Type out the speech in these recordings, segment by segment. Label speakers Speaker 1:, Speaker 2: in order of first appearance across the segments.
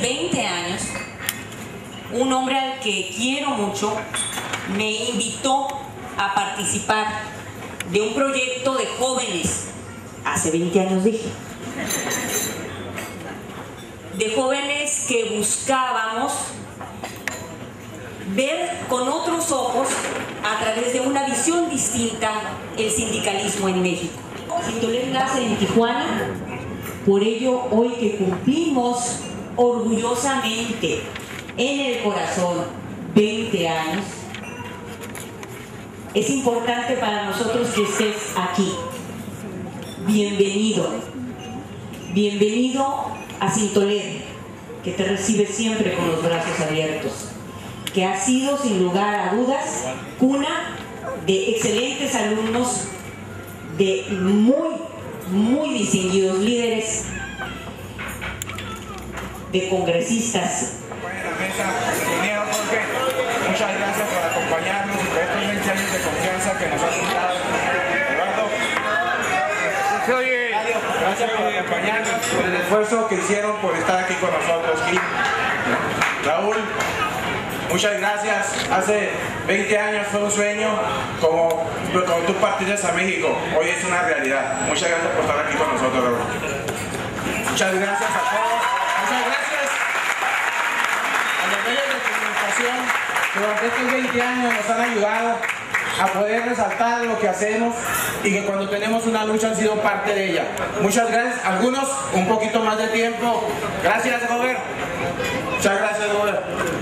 Speaker 1: 20 años, un hombre al que quiero mucho me invitó a participar de un proyecto de jóvenes, hace 20 años dije, de jóvenes que buscábamos ver con otros ojos, a través de una visión distinta, el sindicalismo en México. Sintolet nace en Tijuana, por ello hoy que cumplimos orgullosamente en el corazón 20 años, es importante para nosotros que estés aquí. Bienvenido, bienvenido a Sintolet, que te recibe siempre con los brazos abiertos, que ha sido sin lugar a dudas cuna de excelentes alumnos, de muy distinguidos líderes, de congresistas.
Speaker 2: Muchas gracias por acompañarnos y por estos 20 años de confianza que nos ha brindado. Eduardo, gracias por acompañarnos, por el esfuerzo que hicieron por estar aquí con nosotros. Raúl, muchas gracias. Hace 20 años fue un sueño, como tú partiste a México, hoy es una realidad. Muchas gracias por estar aquí con nosotros, Raúl. Muchas gracias a todos. Muchas gracias a los medios de comunicación que durante estos 20 años nos han ayudado a poder resaltar lo que hacemos y que cuando tenemos una lucha han sido parte de ella. Muchas gracias. Algunos un poquito más de tiempo. Gracias, Robert. Muchas gracias, Robert.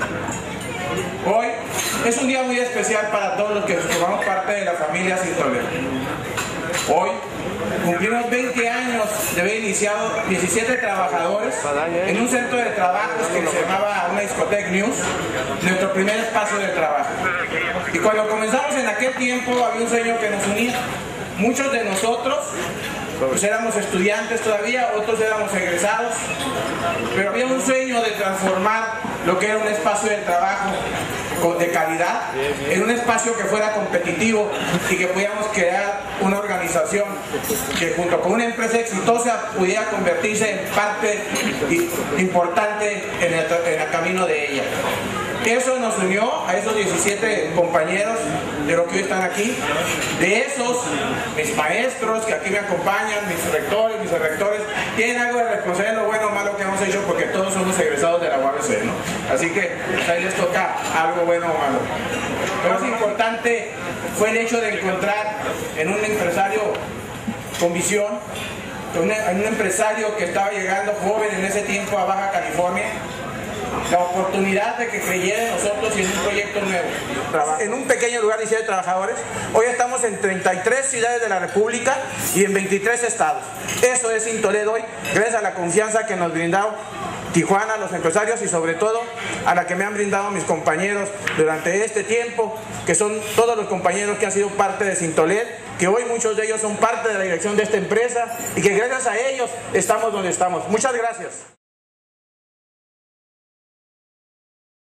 Speaker 2: Hoy es un día muy especial para todos los que formamos parte de la familia Sintolet. Hoy cumplimos 20 años de haber iniciado 17 trabajadores en un centro de trabajos que se llamaba una discoteca News, nuestro primer espacio de trabajo. Y cuando comenzamos en aquel tiempo había un sueño que nos unía. Muchos de nosotros pues éramos estudiantes todavía, otros éramos egresados, pero había un sueño de transformar lo que era un espacio de trabajo de calidad en un espacio que fuera competitivo y que pudiéramos crear una organización que junto con una empresa exitosa pudiera convertirse en parte importante en el camino de ella. Eso nos unió a esos 17 compañeros de los que hoy están aquí, de esos, mis maestros que aquí me acompañan, mis rectores, mis rectores, tienen algo de responsabilidad en lo bueno o malo que hemos hecho porque todos somos egresados de la UABC, ¿no? Así que ahí les toca algo bueno o malo. Lo más importante fue el hecho de encontrar en un empresario con visión, en un empresario que estaba llegando joven en ese tiempo a Baja California, la oportunidad de que creyera en nosotros y en un proyecto nuevo. En un pequeño lugar de 17 trabajadores, hoy estamos en 33 ciudades de la República y en 23 estados. Eso es Sintolet hoy, gracias a la confianza que nos brindaron Tijuana, los empresarios y sobre todo a la que me han brindado mis compañeros durante este tiempo, que son todos los compañeros que han sido parte de Sintolet, que hoy muchos de ellos son parte de la dirección de esta empresa y que gracias a ellos estamos donde estamos. Muchas gracias.